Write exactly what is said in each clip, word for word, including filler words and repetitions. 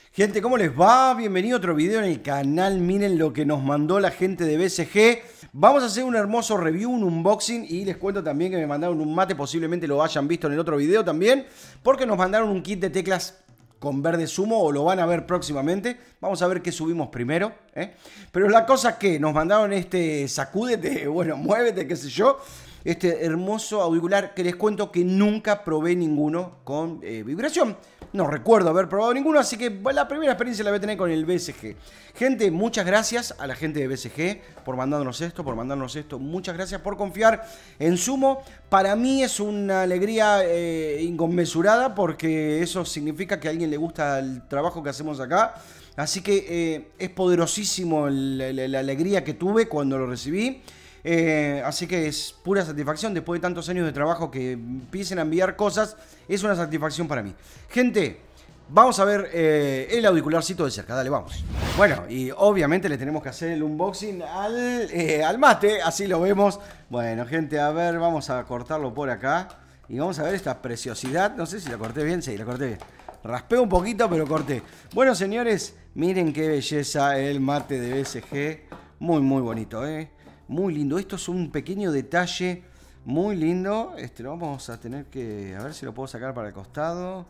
Gente, ¿cómo les va? Bienvenido a otro video en el canal. Miren lo que nos mandó la gente de B C G. Vamos a hacer un hermoso review, un unboxing. Y les cuento también que me mandaron un mate. Posiblemente lo hayan visto en el otro video también, porque nos mandaron un kit de teclas con verde zumo, o lo van a ver próximamente. Vamos a ver qué subimos primero, ¿eh? Pero la cosa que nos mandaron este sacúdete, bueno, muévete, qué sé yo. Este hermoso auricular que les cuento que nunca probé ninguno con eh, vibración. No recuerdo haber probado ninguno, así que la primera experiencia la voy a tener con el B C G. Gente, muchas gracias a la gente de B C G por mandarnos esto, por mandarnos esto. Muchas gracias por confiar en Sumo. Para mí es una alegría eh, inconmensurada, porque eso significa que a alguien le gusta el trabajo que hacemos acá. Así que eh, es poderosísimo la, la, la alegría que tuve cuando lo recibí. Eh, así que es pura satisfacción. Después de tantos años de trabajo, que empiecen a enviar cosas, es una satisfacción para mí. Gente, vamos a ver eh, el auricularcito de cerca. Dale, vamos. Bueno, y obviamente le tenemos que hacer el unboxing al, eh, al mate. Así lo vemos. Bueno, gente, a ver, vamos a cortarlo por acá. Y vamos a ver esta preciosidad. No sé si la corté bien. Sí, la corté bien. Raspé un poquito, pero corté. Bueno, señores, miren qué belleza el mate de B C G. Muy, muy bonito, ¿eh? Muy lindo. Esto es un pequeño detalle muy lindo. Este lo vamos a tener que... A ver si lo puedo sacar para el costado.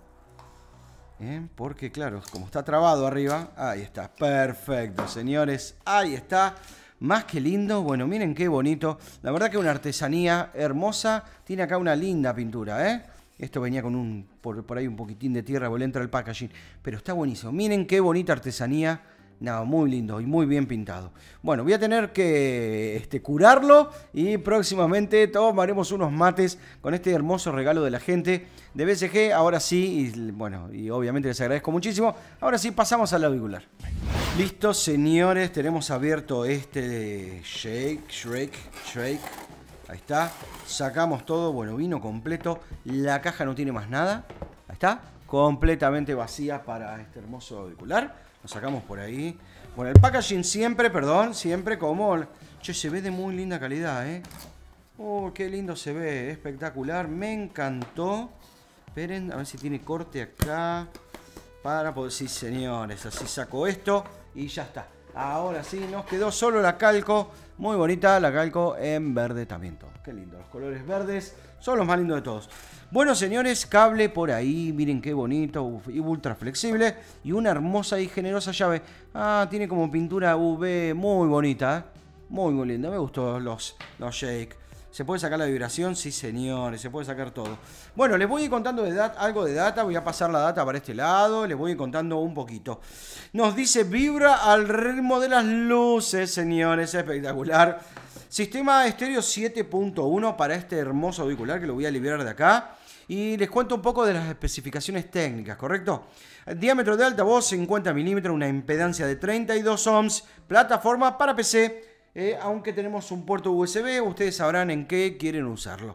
¿Eh? Porque claro, como está trabado arriba. Ahí está. Perfecto, señores. Ahí está. Más que lindo. Bueno, miren qué bonito. La verdad que una artesanía hermosa. Tiene acá una linda pintura, ¿eh? Esto venía con un... Por, por ahí un poquitín de tierra. Volé entra el packaging. Pero está buenísimo. Miren qué bonita artesanía. No, muy lindo y muy bien pintado. Bueno, voy a tener que este, curarlo, y próximamente tomaremos unos mates con este hermoso regalo de la gente de B C G. Ahora sí, y bueno, y obviamente les agradezco muchísimo. Ahora sí, pasamos al auricular. Listo, señores, tenemos abierto este Shake, Shrek, Shake. Ahí está. Sacamos todo, bueno, vino completo. La caja no tiene más nada. Ahí está, completamente vacía para este hermoso auricular. Lo sacamos por ahí. Bueno, el packaging siempre, perdón, siempre como... Che, se ve de muy linda calidad, ¿eh? Oh, qué lindo se ve, espectacular. Me encantó. Esperen, a ver si tiene corte acá. Para poder... Sí, señores, así saco esto y ya está. Ahora sí, nos quedó solo la calco. Muy bonita la calco en verde también todo. Qué lindo, los colores verdes son los más lindos de todos. Bueno, señores, cable por ahí, miren qué bonito, y ultra flexible, y una hermosa y generosa llave. Ah, tiene como pintura U V muy bonita, ¿eh? Muy, muy linda, me gustó los, los Shake. ¿Se puede sacar la vibración? Sí, señores, se puede sacar todo. Bueno, les voy a ir contando de data, algo de data, voy a pasar la data para este lado, les voy a ir contando un poquito. Nos dice, vibra al ritmo de las luces, señores, espectacular. Sistema estéreo siete punto uno para este hermoso auricular, que lo voy a liberar de acá. Y les cuento un poco de las especificaciones técnicas, ¿correcto? El diámetro de altavoz cincuenta milímetros, una impedancia de treinta y dos ohms, plataforma para P C, eh, aunque tenemos un puerto U S B, ustedes sabrán en qué quieren usarlo.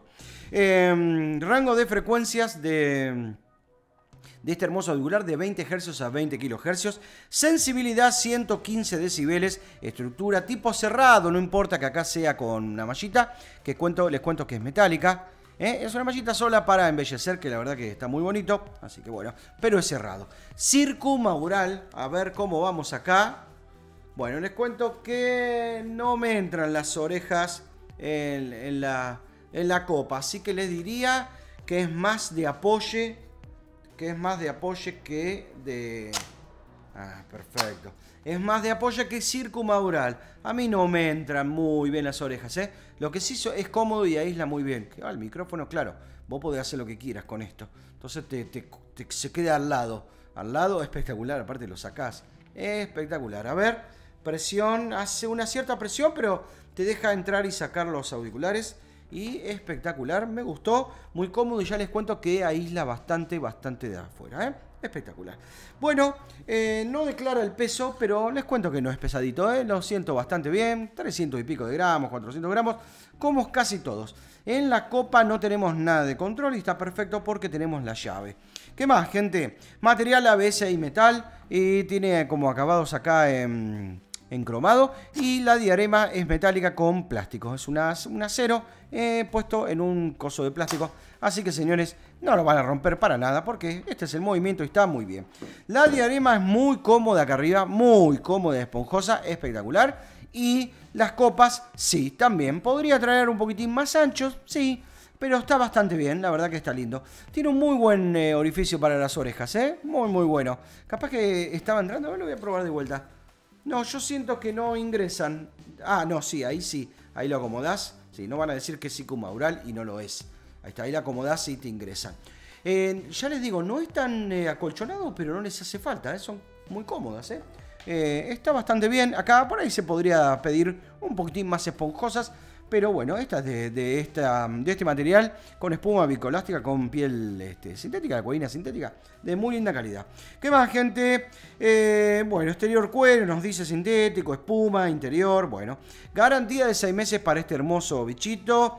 Eh, rango de frecuencias de... de este hermoso auricular de veinte hercios a veinte kilohercios, sensibilidad ciento quince decibeles, estructura tipo cerrado, no importa que acá sea con una mallita, que cuento, les cuento que es metálica. ¿Eh? Es una mallita sola para embellecer, que la verdad que está muy bonito, así que bueno, pero es cerrado. Circumaural, a ver cómo vamos acá. Bueno, les cuento que no me entran las orejas en, en, la, en la copa, así que les diría que es más de apoye, que es más de apoye que de... Ah, perfecto. Es más de apoyo que circumaural. A mí no me entran muy bien las orejas, ¿eh? Lo que sí es cómodo y aísla muy bien. Ah, el micrófono, claro. Vos podés hacer lo que quieras con esto. Entonces te, te, te, se queda al lado. Al lado, espectacular. Aparte lo sacás. Espectacular. A ver, presión. Hace una cierta presión, pero te deja entrar y sacar los auriculares. Y espectacular. Me gustó. Muy cómodo. Y ya les cuento que aísla bastante, bastante de afuera, ¿eh? Espectacular. Bueno, eh, no declara el peso, pero les cuento que no es pesadito, ¿eh? Lo siento bastante bien. trescientos y pico de gramos, cuatrocientos gramos, como casi todos. En la copa no tenemos nada de control y está perfecto porque tenemos la llave. ¿Qué más, gente? Material A B S y metal. Y tiene como acabados acá en, en cromado y la diadema es metálica con plástico. Es una, un acero eh, puesto en un coso de plástico. Así que, señores, no lo van a romper para nada porque este es el movimiento y está muy bien. La diadema es muy cómoda acá arriba, muy cómoda, esponjosa, espectacular. Y las copas, sí, también. Podría traer un poquitín más anchos, sí, pero está bastante bien, la verdad que está lindo. Tiene un muy buen eh, orificio para las orejas, ¿eh? Muy, muy bueno. Capaz que estaba entrando, a ver, lo voy a probar de vuelta. No, yo siento que no ingresan. Ah, no, sí, ahí sí. Ahí lo acomodás. Sí, no van a decir que es psicomaural y no lo es. Ahí está, ahí la acomodás y te ingresan. Eh, ya les digo, no es tan eh, acolchonado, pero no les hace falta, ¿eh? Son muy cómodas, ¿eh? Eh, está bastante bien. Acá por ahí se podría pedir un poquitín más esponjosas. Pero bueno, esta es de, de, esta, de este material con espuma viscoelástica, con piel este, sintética, de cuerina sintética, de muy linda calidad. ¿Qué más, gente? Eh, bueno, exterior cuero, nos dice sintético, espuma, interior, bueno. Garantía de seis meses para este hermoso bichito.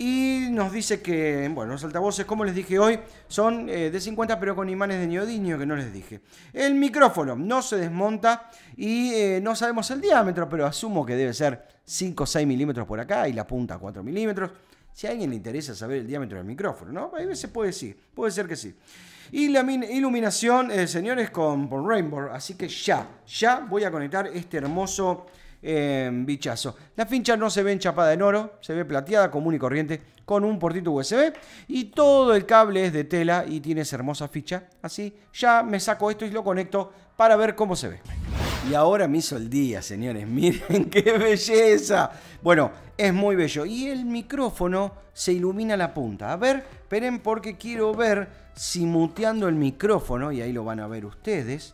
Y nos dice que, bueno, los altavoces, como les dije hoy, son eh, de cincuenta pero con imanes de neodimio que no les dije. El micrófono no se desmonta y eh, no sabemos el diámetro, pero asumo que debe ser cinco o seis milímetros por acá y la punta cuatro milímetros. Si a alguien le interesa saber el diámetro del micrófono, ¿no? A veces puede sí, puede ser que sí. Y la iluminación, eh, señores, con por Rainbow, así que ya, ya voy a conectar este hermoso... Eh, bichazo. La fincha no se ve enchapada en oro, se ve plateada, común y corriente, con un portito U S B. Y todo el cable es de tela y tiene esa hermosa ficha. Así, ya me saco esto y lo conecto para ver cómo se ve. Y ahora me hizo el día, señores. Miren qué belleza. Bueno, es muy bello. Y el micrófono se ilumina la punta. A ver, esperen porque quiero ver si muteando el micrófono, y ahí lo van a ver ustedes,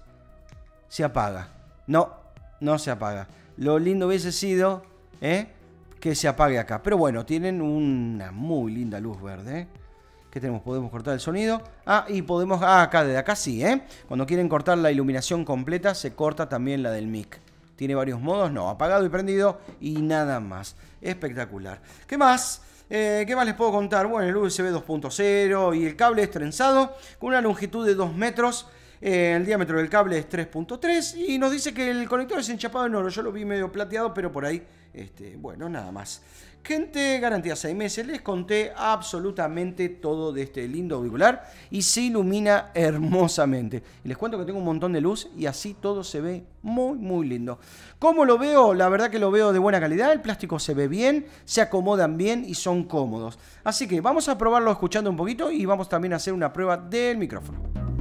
se apaga. No, no se apaga. Lo lindo hubiese sido ¿eh? que se apague acá. Pero bueno, tienen una muy linda luz verde. ¿eh? ¿Qué tenemos? Podemos cortar el sonido. Ah, y podemos... Ah, acá, desde acá sí, ¿eh? Cuando quieren cortar la iluminación completa, se corta también la del mic. Tiene varios modos. No, apagado y prendido y nada más. Espectacular. ¿Qué más? Eh, ¿Qué más les puedo contar? Bueno, el U S B dos punto cero y el cable es trenzado con una longitud de dos metros. Eh, el diámetro del cable es tres punto tres y nos dice que el conector es enchapado en oro. Yo lo vi medio plateado, pero por ahí, este, bueno, nada más. Gente, garantía seis meses. Les conté absolutamente todo de este lindo auricular y se ilumina hermosamente. Y les cuento que tengo un montón de luz y así todo se ve muy, muy lindo. ¿Cómo lo veo? La verdad que lo veo de buena calidad. El plástico se ve bien, se acomodan bien y son cómodos. Así que vamos a probarlo escuchando un poquito y vamos también a hacer una prueba del micrófono.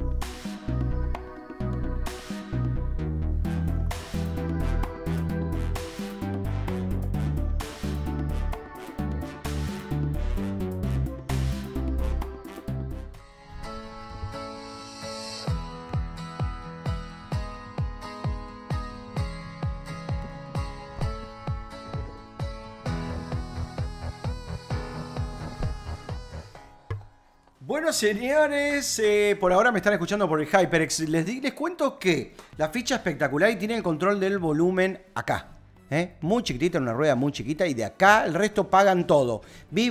Bueno, señores, eh, por ahora me están escuchando por el HyperX. Les, les cuento que la ficha espectacular y tiene el control del volumen acá. ¿eh? Muy chiquitita, una rueda muy chiquita y de acá el resto pagan todo.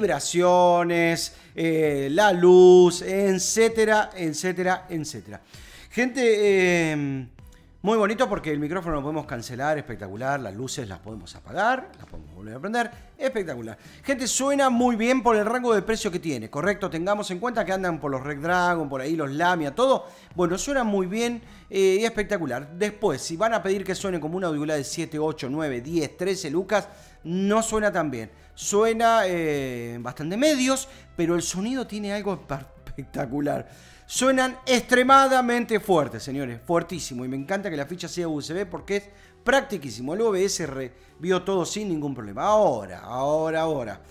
Vibraciones, eh, la luz, etcétera, etcétera, etcétera. Gente, eh, muy bonito porque el micrófono lo podemos cancelar, espectacular. Las luces las podemos apagar, las podemos volver a prender, espectacular. Gente, suena muy bien por el rango de precio que tiene, correcto. Tengamos en cuenta que andan por los Red Dragon, por ahí los Lamia, todo. Bueno, suena muy bien eh, y espectacular. Después, si van a pedir que suene como una auricular de siete, ocho, nueve, diez, trece lucas, no suena tan bien. Suena eh, bastante medios, pero el sonido tiene algo espectacular. Suenan extremadamente fuertes, señores, fuertísimo. Y me encanta que la ficha sea U S B porque es practiquísimo. El O B S vio todo sin ningún problema. Ahora, ahora, ahora.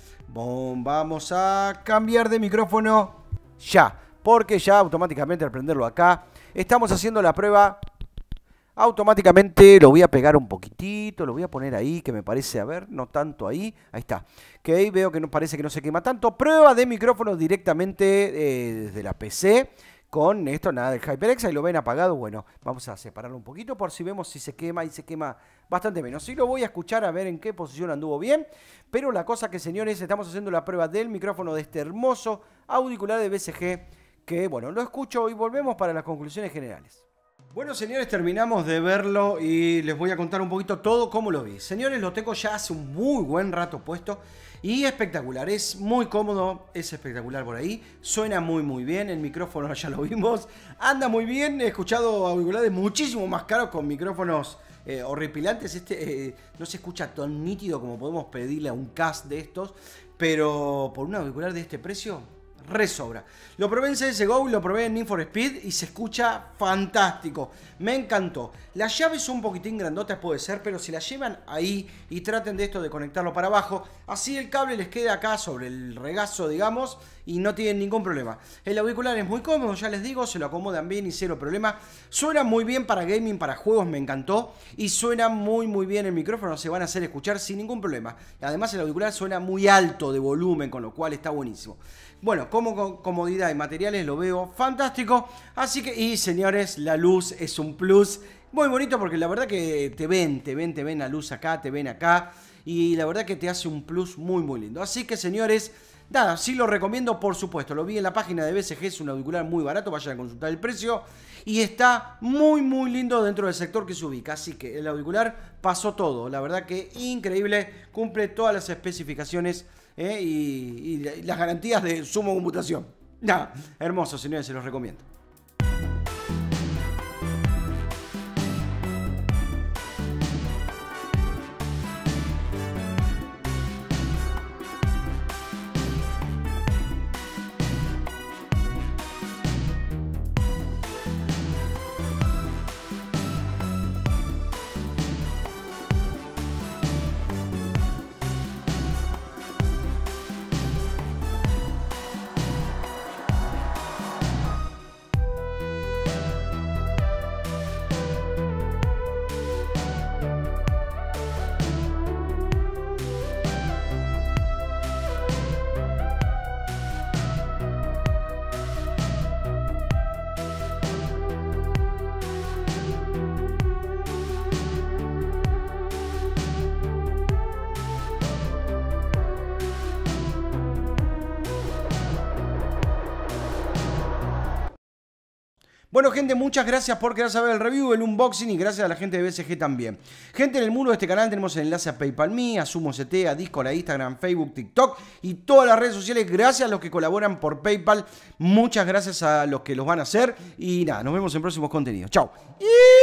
Vamos a cambiar de micrófono ya. Porque ya automáticamente al prenderlo acá, estamos haciendo la prueba. Automáticamente lo voy a pegar un poquitito, lo voy a poner ahí, que me parece, a ver, no tanto ahí. Ahí está. Que ahí veo que no parece que no se quema tanto. Prueba de micrófono directamente eh, desde la P C. Con esto, nada del HyperX, ahí lo ven apagado. Bueno, vamos a separarlo un poquito por si vemos si se quema y se quema bastante menos. Sí lo voy a escuchar a ver en qué posición anduvo bien. Pero la cosa que, señores, estamos haciendo la prueba del micrófono de este hermoso auricular de B C G. Que, bueno, lo escucho y volvemos para las conclusiones generales. Bueno, señores, terminamos de verlo y les voy a contar un poquito todo cómo lo vi. Señores, lo tengo ya hace un muy buen rato puesto y espectacular. Es muy cómodo, es espectacular por ahí. Suena muy muy bien, el micrófono ya lo vimos. Anda muy bien, he escuchado auriculares muchísimo más caros con micrófonos eh, horripilantes. Este eh, no se escucha tan nítido como podemos pedirle a un cast de estos, pero por un auricular de este precio, re sobra. Lo probé en C S G O y lo probé en Need for Speed y se escucha fantástico. Me encantó. Las llaves son un poquitín grandotas, puede ser, pero si las llevan ahí y traten de esto de conectarlo para abajo, así el cable les queda acá sobre el regazo, digamos, y no tienen ningún problema. El auricular es muy cómodo, ya les digo, se lo acomodan bien y cero problema. Suena muy bien para gaming, para juegos, me encantó. Y suena muy muy bien el micrófono, se van a hacer escuchar sin ningún problema. Además el auricular suena muy alto de volumen, con lo cual está buenísimo. Bueno, como comodidad y materiales lo veo fantástico. Así que, y señores, la luz es un plus muy bonito porque la verdad que te ven, te ven, te ven la luz acá, te ven acá. Y la verdad que te hace un plus muy muy lindo. Así que, señores, nada, sí lo recomiendo, por supuesto. Lo vi en la página de B S G, es un auricular muy barato, vayan a consultar el precio. Y está muy muy lindo dentro del sector que se ubica. Así que el auricular pasó todo. La verdad que increíble, cumple todas las especificaciones eh, y, y las garantías de suma computación. Nada, hermoso, señores, se los recomiendo. Bueno, gente, muchas gracias por querer saber el review, el unboxing y gracias a la gente de B S G también. Gente, en el muro de este canal tenemos el enlace a PayPal Me, a SumoCT, a Discord, a Instagram, Facebook, TikTok y todas las redes sociales. Gracias a los que colaboran por PayPal. Muchas gracias a los que los van a hacer. Y nada, nos vemos en próximos contenidos. Chau.